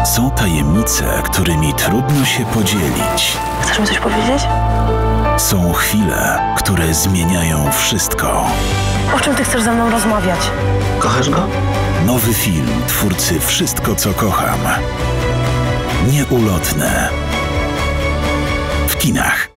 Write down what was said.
Są tajemnice, którymi trudno się podzielić. Chcesz mi coś powiedzieć? Są chwile, które zmieniają wszystko. O czym ty chcesz ze mną rozmawiać? Kochasz go? Nowy film twórcy Wszystko, co kocham. Nieulotne. W kinach.